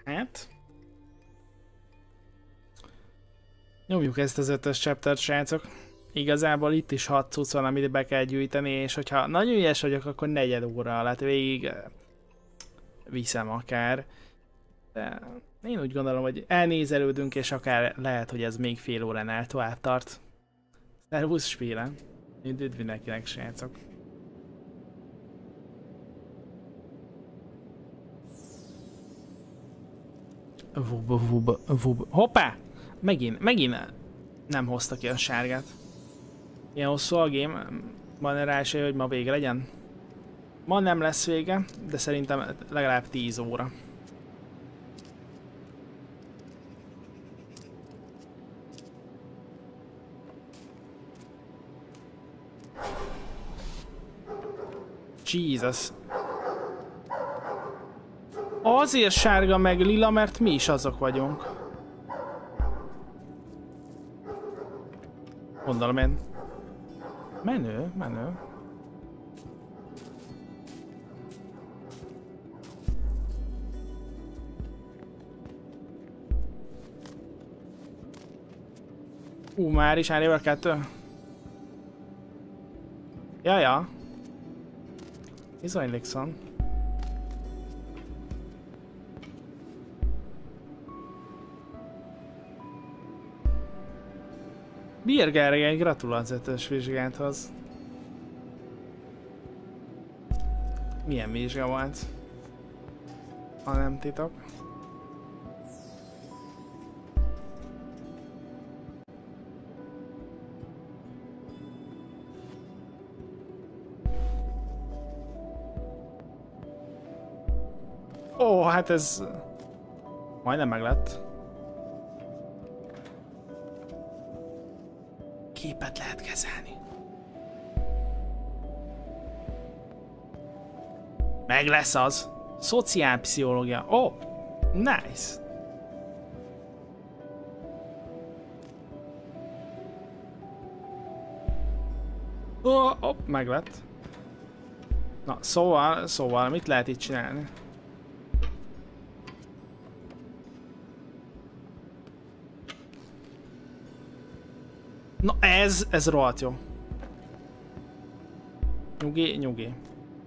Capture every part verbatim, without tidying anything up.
Hát... Nyomjuk ezt az ötös chaptert, srácok. Igazából itt is hat cucc van, amit be kell gyűjteni, és hogyha nagyon ügyes vagyok, akkor negyed óra alatt végig viszem akár. De én úgy gondolom, hogy elnézelődünk, és akár lehet, hogy ez még fél óránál tovább tart. Szervusz, Spíle! Üdv mindenkinek, srácok! Vuba, vuba, vuba. Hoppá! Megint, megint nem hozta ki a sárgát. Ilyen hosszú a game, van rá esély, hogy ma vége legyen? Ma nem lesz vége, de szerintem legalább tíz óra. Jesus. Azért sárga meg lila, mert mi is azok vagyunk. Gondolom én. Menő, menő. Ú, már is level kettő. Jaja. Bizony, Lixon. Bir Gergely, gratulálsz ötös vizsgálathoz. Milyen vizsga volt? Ha nem titok. Ó, hát ez... majdnem meglett. Képet lehet kezelni. Meg lesz az. Szociálpszichológia. Ó, oh, nice. Ó, oh, oh, meg lett. Na, szóval, szóval, mit lehet itt csinálni? Na ez, ez rohadt jó. Nyugi, nyugi.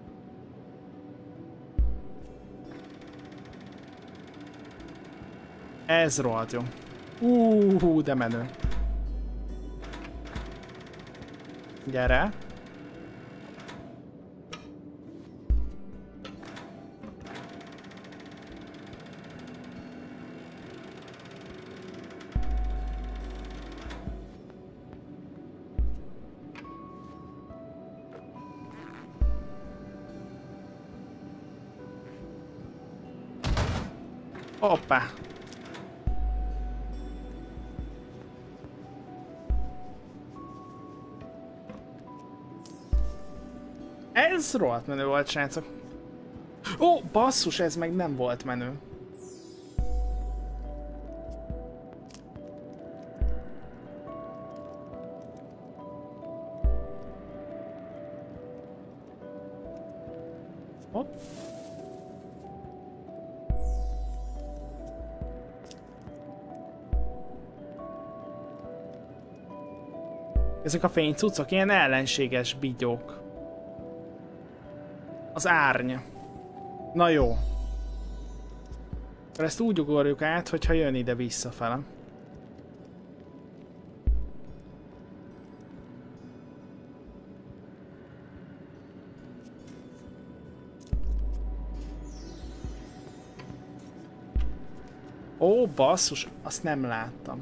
Ez rohadt jó. Úúúú, de menő. Gyere. Hoppá! Ez rohadt menő volt, srácok. Ó, basszus, ez meg nem volt menő. Hopp. Ezek a fénycucok ilyen ellenséges bigyók. Az árny. Na jó. Ezt úgy ugorjuk át, hogyha jön ide visszafele. Ó, basszus, azt nem láttam.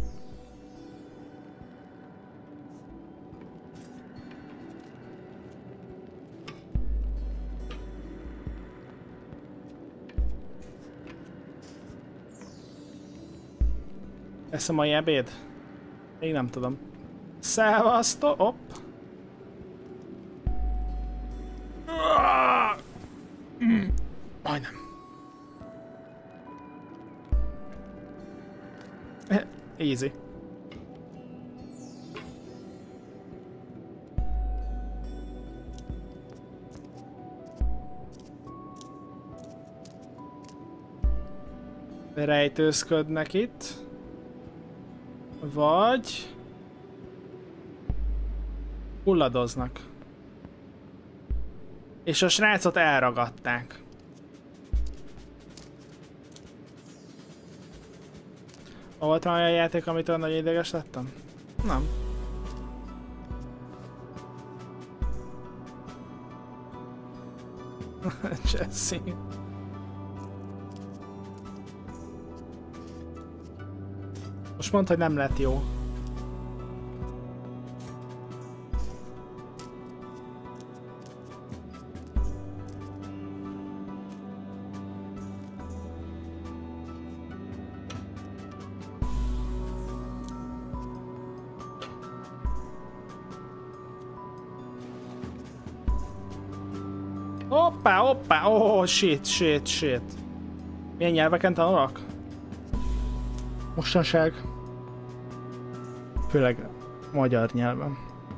Eszem a mai ebéd? Még nem tudom. Szevasztok! Hopp! Mm. Majdnem. Easy. rejtőzködnek itt. Vagy... hulladoznak. És a srácot elragadták. Volt valami a játék, amitől nagyon ideges lettem? Nem. Jesse. Most mondd, hogy nem lett jó. Hoppá, hoppá, oh shit, shit, shit. Milyen nyelveken tanulok? Mostanság. Főleg magyar nyelven.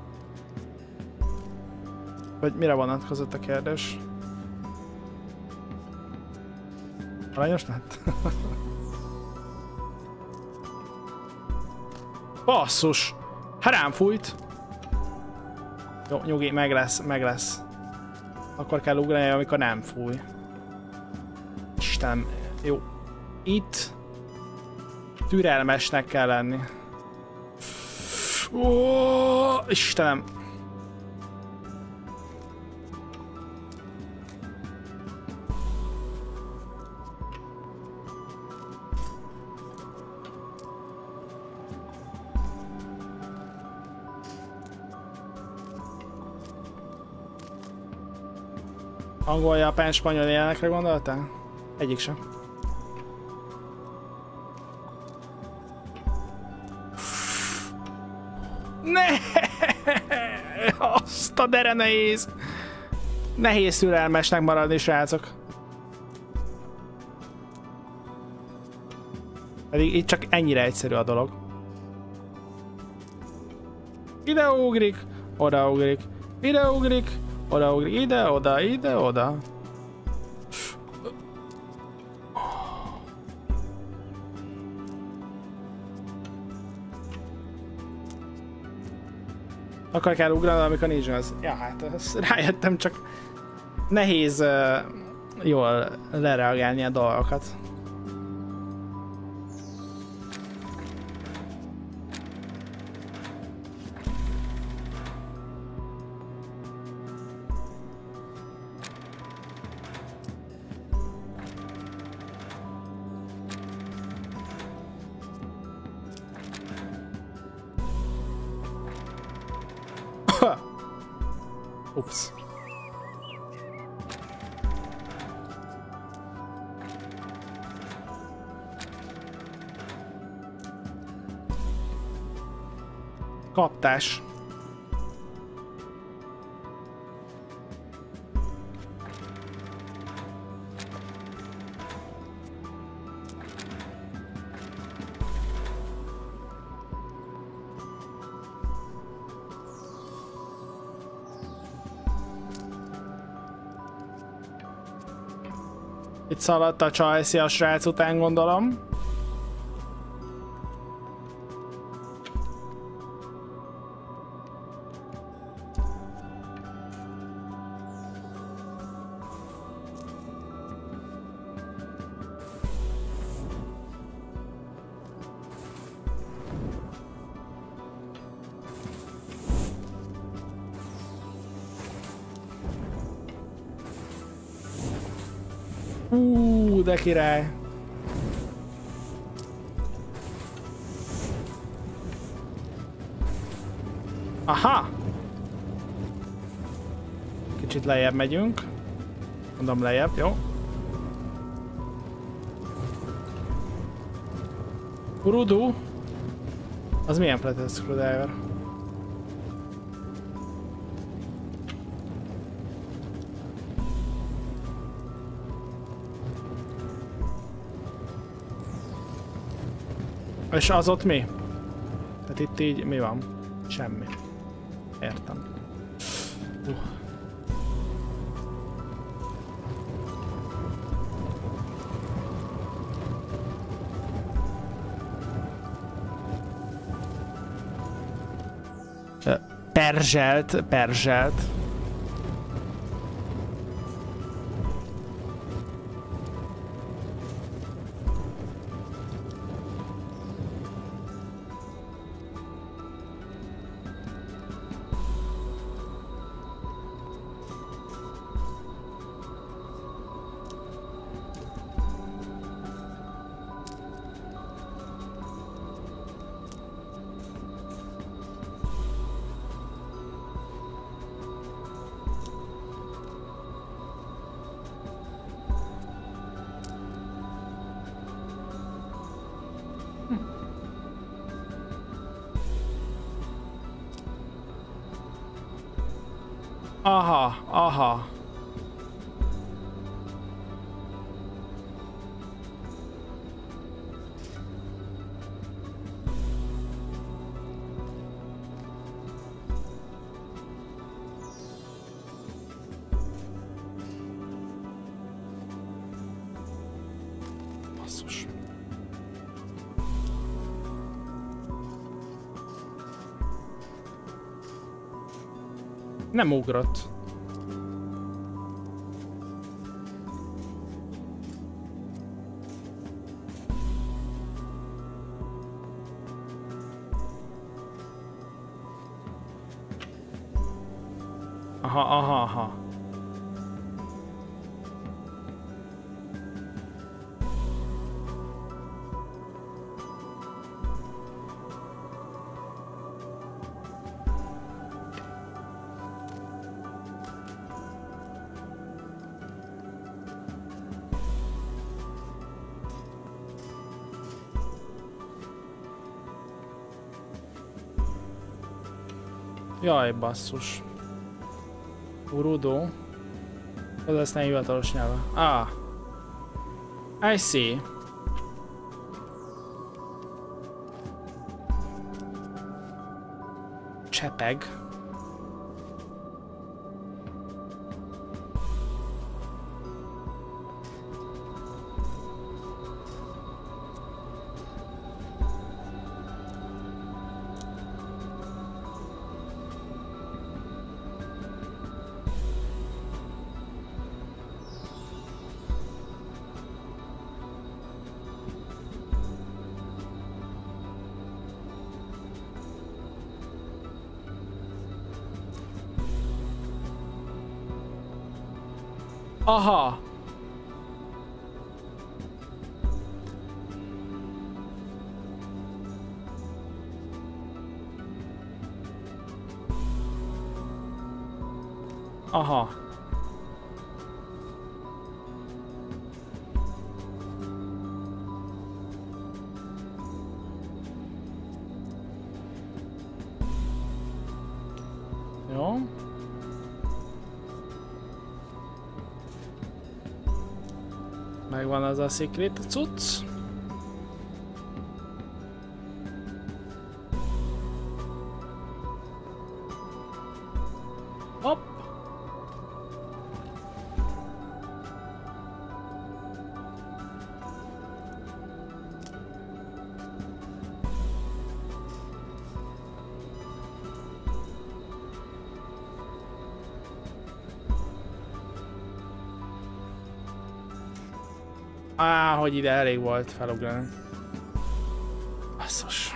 Vagy mire vonatkozott a kérdés? Aranyos lett? Basszus! Hát rám fújt! Jó, nyugi, meg lesz, meg lesz. Akkor kell ugrani, amikor nem fúj. Istenem, jó. Itt türelmesnek kell lenni. Ó, Istenem. Angol, japán, spanyol jelenekre gondoltál? Egyik sem. Ne! Azt a dere nehéz! Nehéz türelmesnek maradni, srácok. Pedig itt csak ennyire egyszerű a dolog. Ide ugrik, oda ugrik, ide ugrik, oda ugrik, ide, oda, ide, oda. Akkor kell ugrani, amikor nincs az. Ja, hát rájöttem, csak nehéz uh, jól lereagálni a dolgokat. Ups. Kaptás. Itt szaladt a csajszi a srác után, gondolom. Hú, de király. Aha! Kicsit lejjebb megyünk. Mondom lejjebb, jó? Urudu? Az milyen flathead screwdriver? És az ott mi? Tehát itt így mi van? Semmi. Értem. Uh. Perzselt, perzselt. Aha, aha. Basszus. Nem ugrott. Aha, aha, aha. Jaj, basszus. Urudó. Az aztán hivatalos nyelve. Ah. I see. Csepeg. Aha! Aha! Jó. Megvan az a secret cucc. Hopp. Á, hogy ide elég volt felugrani. Basszus.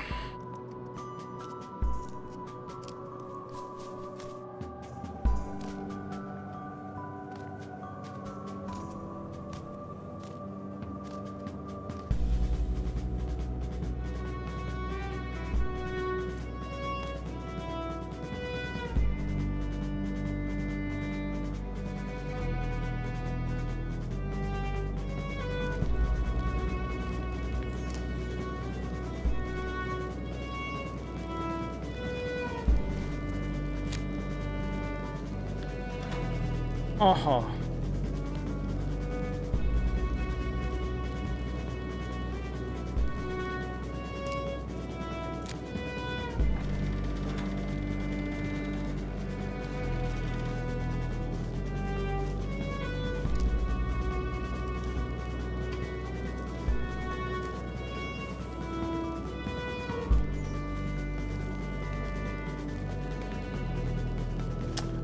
Aha.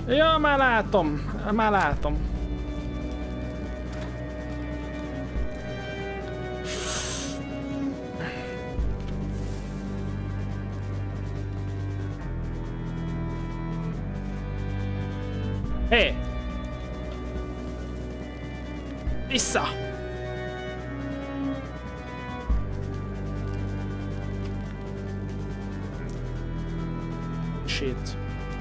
Ja, már látom, már látom. Hé! Hey. Vissza! Shit.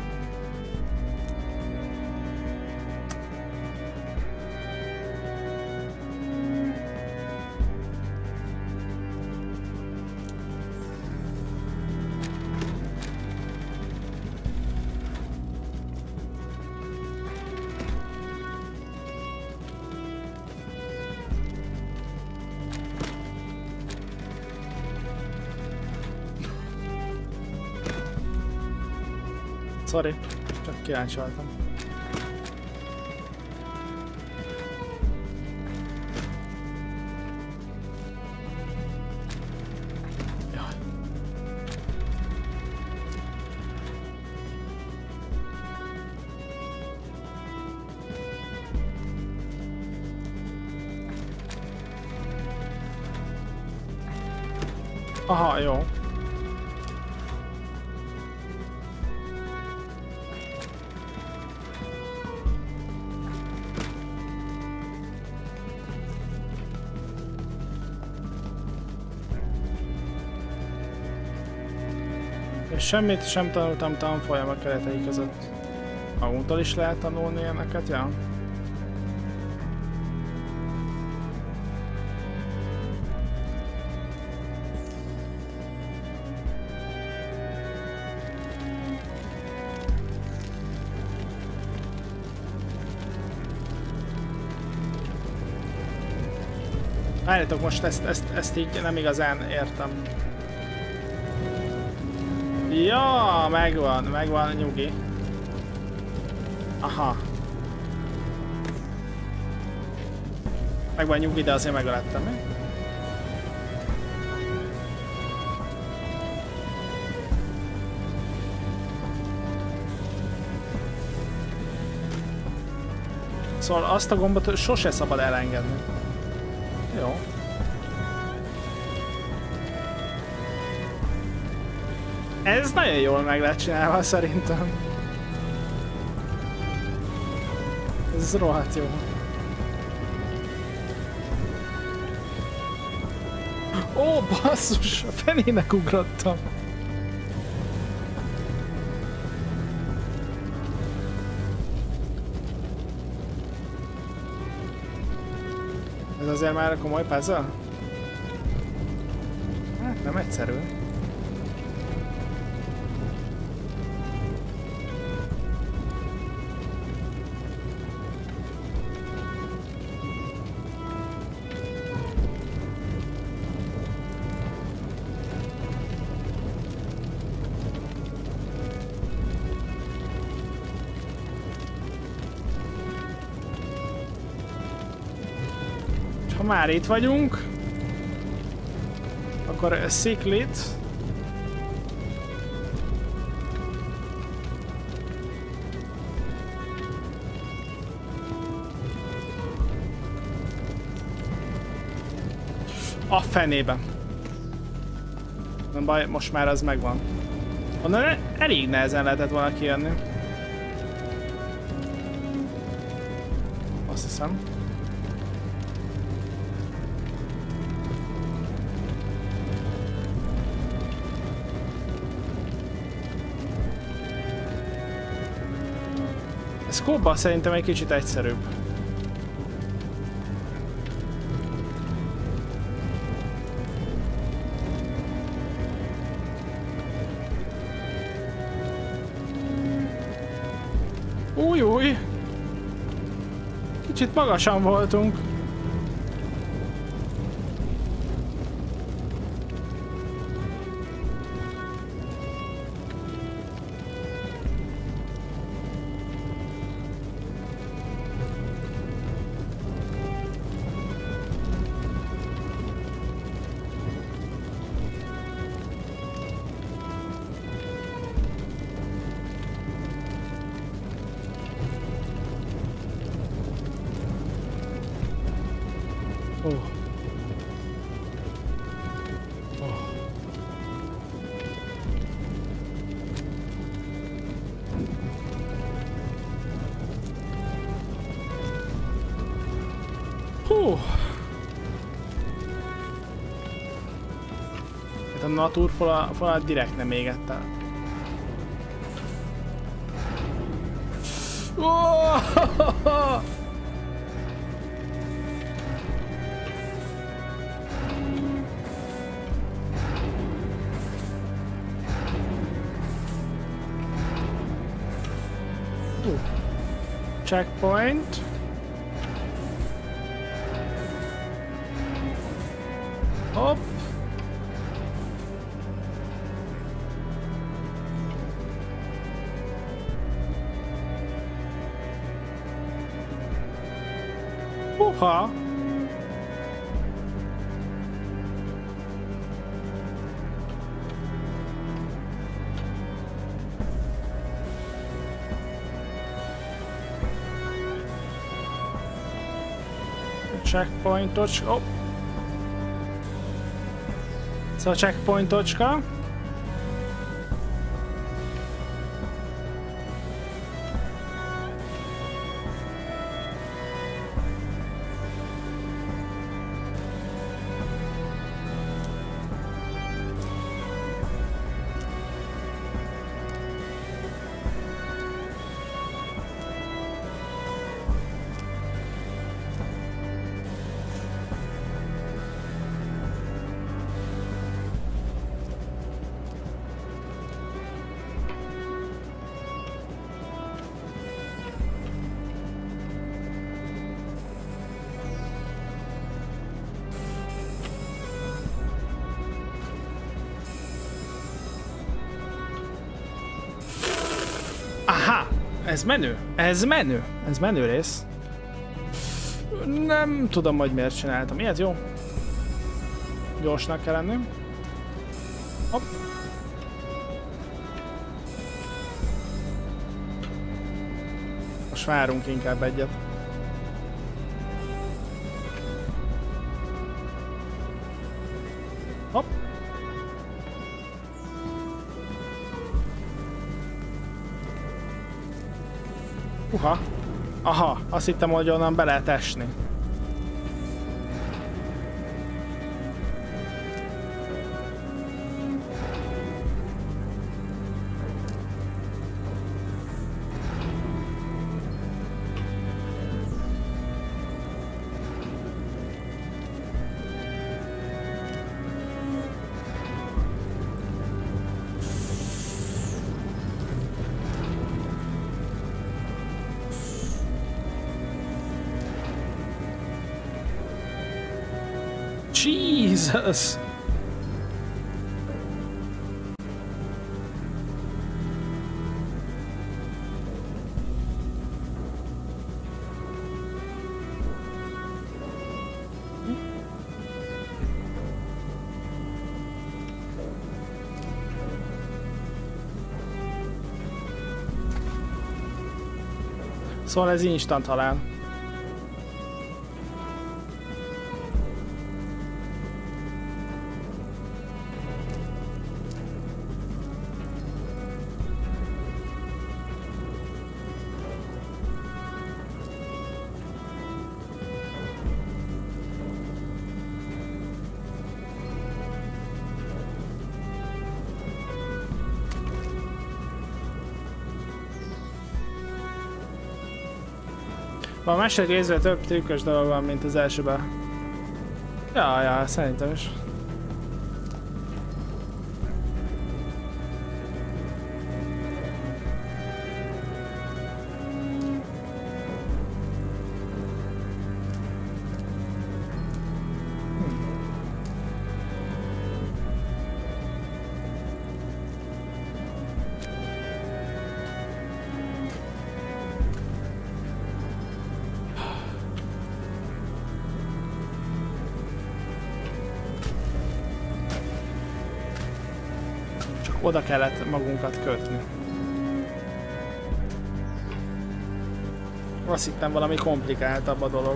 Sorry, csak kíváncsi voltam. Jaj. Aha, jó. És semmit sem tanultam tanfolyam a keretei között. Magunktól is lehet tanulni ilyeneket, ja? Várjátok, most ezt, ezt, ezt így nem igazán értem. Ja, megvan, megvan, nyugi. Aha. Megvan nyugi, de azért megölettem, mi? Szóval azt a gombot sose szabad elengedni. Jó. Ez nagyon jól meg lehet csinálva, szerintem. Ez rohadt jó. Ó, basszus! A fenének ugrottam. Ez azért már a komoly puzzle? Hát nem egyszerű. Ha már itt vagyunk, akkor Sziklit. A fenébe. Nem baj, most már az megvan. Onnan elég nehezen lehetett volna kijönni. Azt hiszem. Ez kóban szerintem egy kicsit egyszerűbb. Új, új! Kicsit magasan voltunk. Hát a naturfalat direkt nem égett el. Oh! Checkpoint. Hopp. Uha. Checkpointocska. Oh. Szóval checkpointocska. Aha! Ez menő! Ez menő! Ez menő rész. Nem tudom, hogy miért csináltam ilyet, jó? Gyorsnak kell lenni. Hopp. Most várunk inkább egyet. Hopp. Uha. Aha, azt hittem, hogy onnan be lehet esni. Jesus! Szóval ez instant halál. A második részben több trükkös dolog van, mint az elsőben. Ja, ja, szerintem is. Oda kellett magunkat kötni. Azt hittem, valami komplikáltabb a dolog.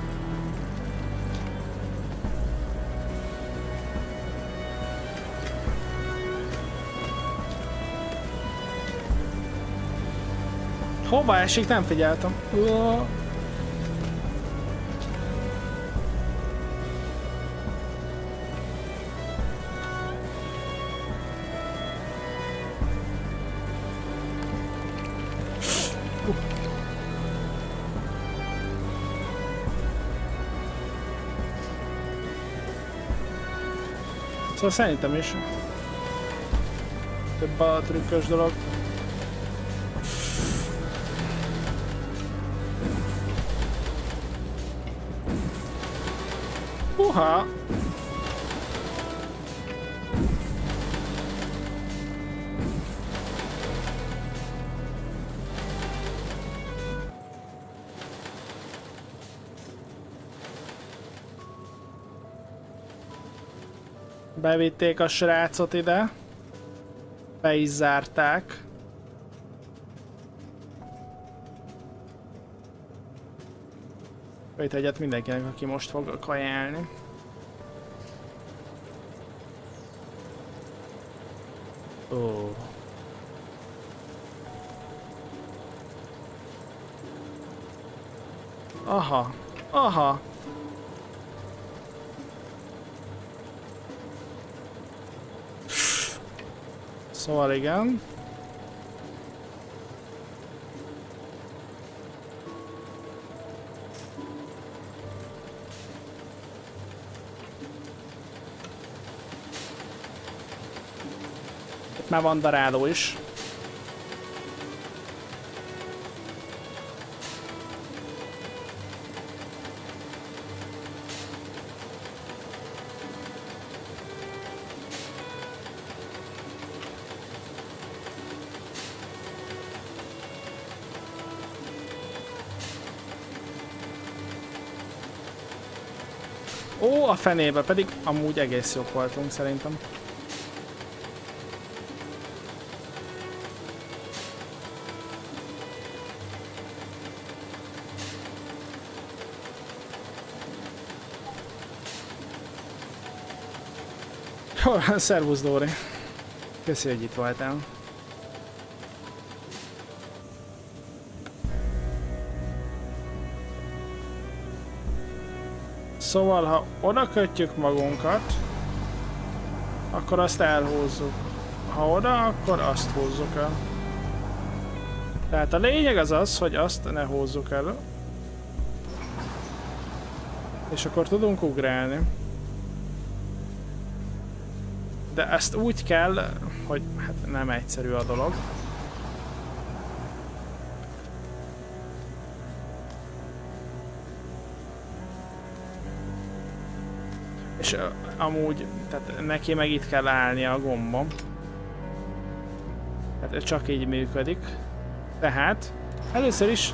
Hova esik? Nem figyeltem. Uah. Szóval szerintem is több a trükkös dolog. Uha! Bevitték a srácot ide. Be is zárták. Itt egyet mindenkinek, aki most fog kajálni. Ó. Aha. Aha. Szóval igen. Itt már van daráló is. Ó, a fenébe, pedig amúgy egész jók voltunk szerintem. Szervusz Dóri. Köszi, hogy itt voltál. Szóval, ha oda kötjük magunkat, akkor azt elhúzzuk. Ha oda, akkor azt húzzuk el. Tehát a lényeg az az, hogy azt ne húzzuk el. És akkor tudunk ugrálni. De ezt úgy kell, hogy hát nem egyszerű a dolog. És uh, amúgy, tehát neki meg itt kell állnia a gombom. Hát csak így működik. Tehát először is...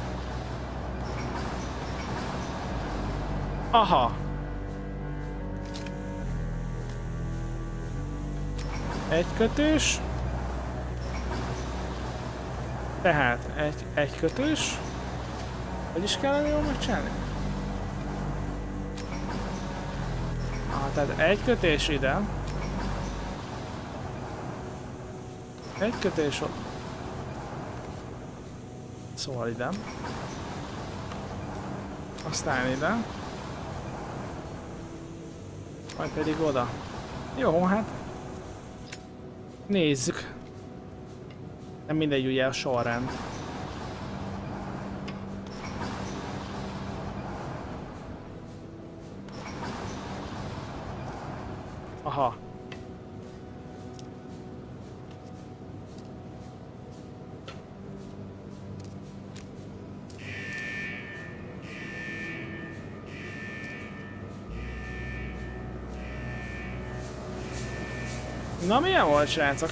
Aha! Egy kötős. Tehát egy, egy kötős. Hogy is kellene jól megcsinálni? Ah, tehát egy kötés ide. Egy kötés ott. Szóval ide. Aztán ide. Majd pedig oda. Jó, hát. Nézzük. Nem mindegy ugye a sorrend. Aha. Na milyen volt, srácok?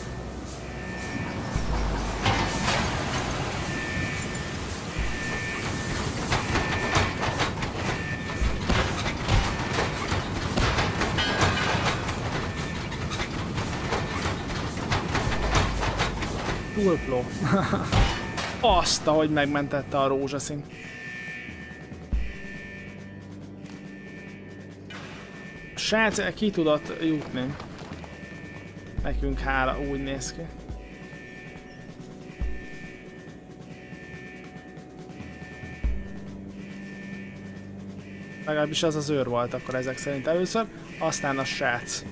Túlpló. Azt, ahogy megmentette a rózsaszín. A srác ki tudott jutni. Nekünk hála, úgy néz ki. Legalábbis az az őr volt akkor ezek szerint először, aztán a srác.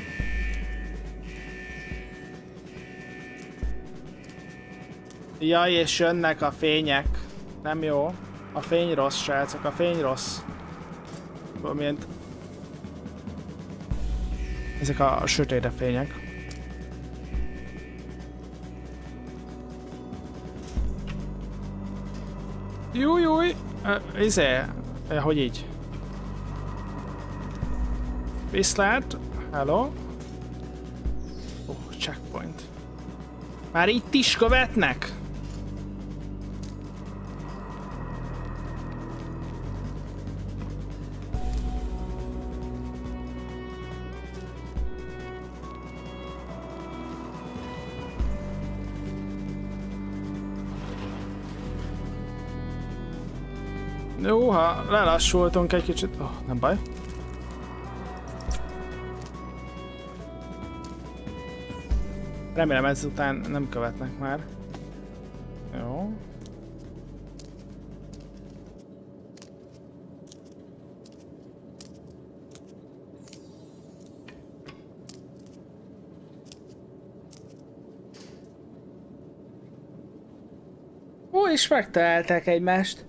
Jaj, és jönnek a fények. Nem jó. A fény rossz, srácok, a fény rossz. Milyen... Ezek a sötétre fények. Júj, júj! Uh, izé, uh, hogy így? Viszlát, hello. Oh, checkpoint. Már itt is követnek? Jó, ha lelassultunk egy kicsit... Oh, nem baj. Remélem ezután nem követnek már. Jó. Ó, és megtalálták egymást.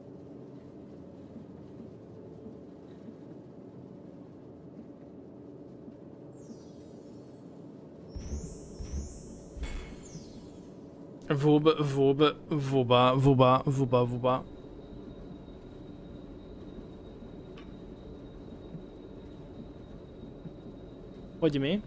Vub, vub, vuba, vuba, vuba, vuba. Hogy mi?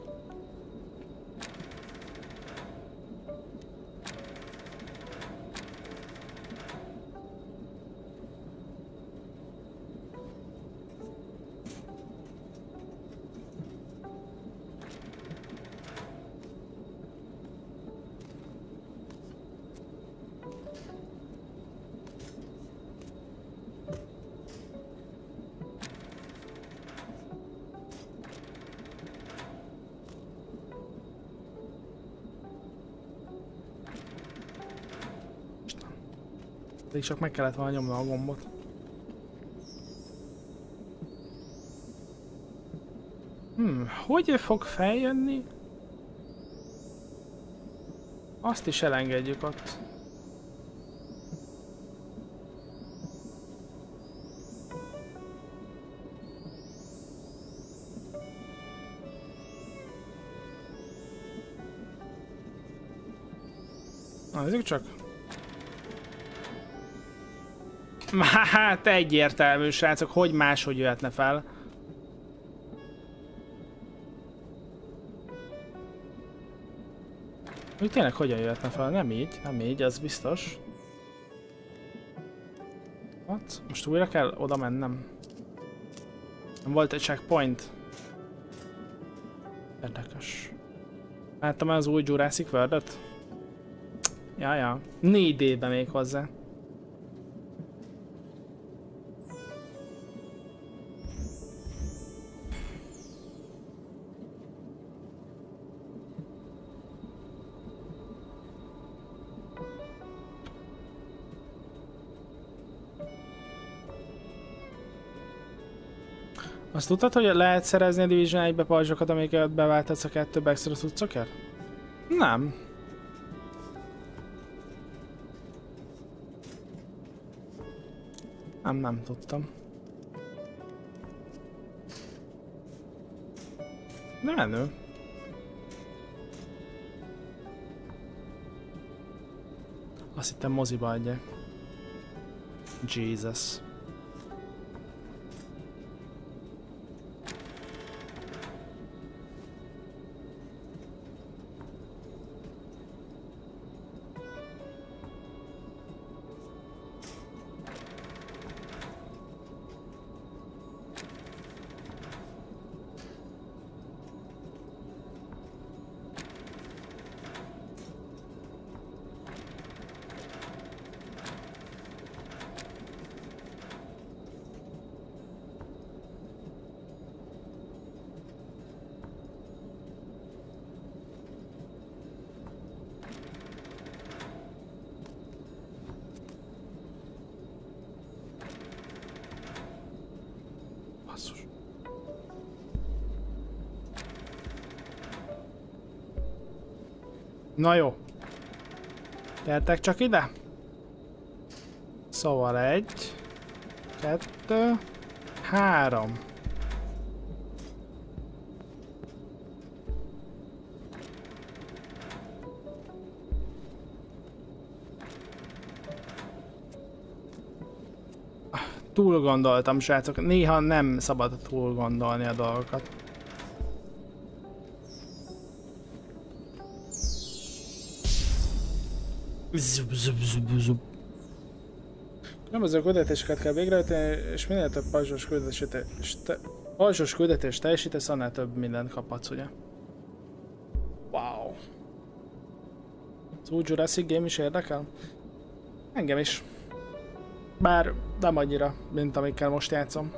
Pedig csak meg kellett volna nyomni a gombot. Hmm, hogy fog feljönni? Azt is elengedjük ott. Na, nézzük csak. Hát egyértelmű, srácok, hogy máshogy jöhetne fel. Úgy tényleg hogyan jöhetne fel? Nem így, nem így, az biztos. What? Most újra kell oda mennem. Nem volt egy checkpoint. Érdekes. Láttam az új Jurassic World-öt? Jaja, négy dé-ben még hozzá. Azt tudtad, hogy lehet szerezni a Division egybe pajzsokat, amiket beváltatsz a kettőbe extra cuccokért? Nem. Nem, nem tudtam. De menő. Azt hittem moziba adják. Jesus. Na jó. Gyertek csak ide. Szóval egy, kettő, három. túl gondoltam, srácok. Néha nem szabad túl gondolni a dolgokat. Zub, zub, zub, zub. Különböző küldetéseket kell végrehajtani, és minél több pajzsos pajzsos küldetést teljesítesz, annál több mindent kaphatsz, ugye? Wow. Az új Jurassic Game is érdekel? Engem is. Bár nem annyira, mint amikkel most játszom.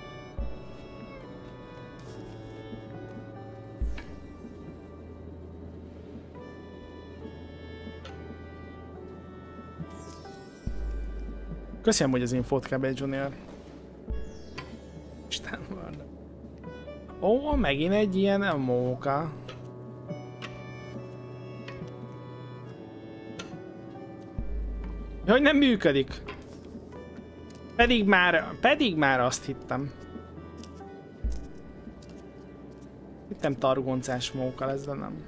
Köszönöm, hogy az infót kell be, Junior. Isten van. Ó, megint egy ilyen móka. Hogy nem működik. Pedig már, pedig már azt hittem. Hittem targoncás móka lesz, de nem.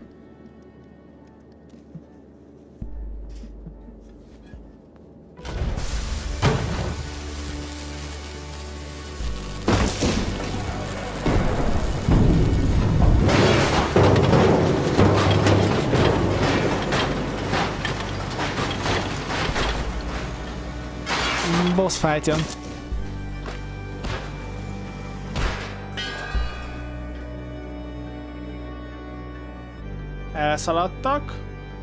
Boss fight jön. Elszaladtak.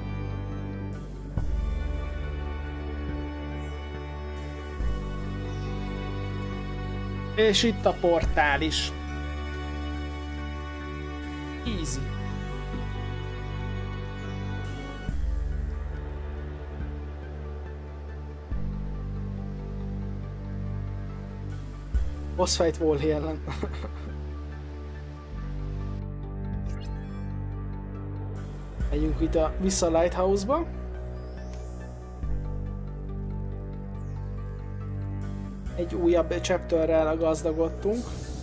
És itt a portál is. Easy. Boss fight Wall-E ellen. Megyünk itt a vissza a Lighthouse-ba. Egy újabb chapterrel gazdagodtunk.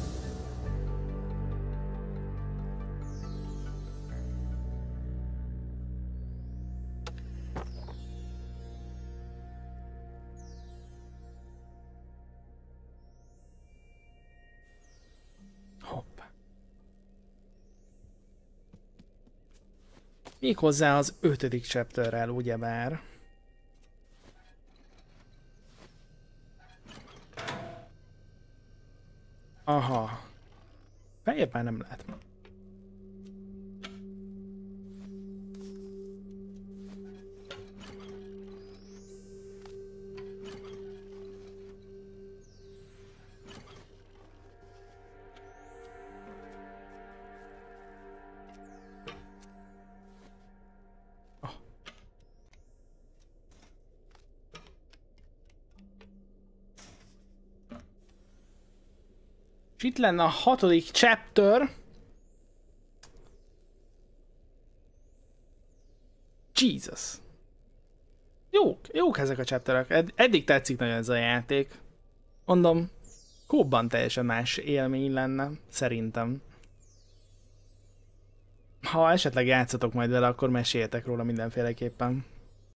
Méghozzá az ötödik chapterrel, ugyebár. Aha. Feljebb már nem lehet. Itt lenne a hatodik chapter. Jesus. Jók, jók ezek a chapterek. Ed eddig tetszik nagyon ez a játék. Mondom, kóban teljesen más élmény lenne, szerintem. Ha esetleg játszatok majd vele, akkor meséljetek róla mindenféleképpen.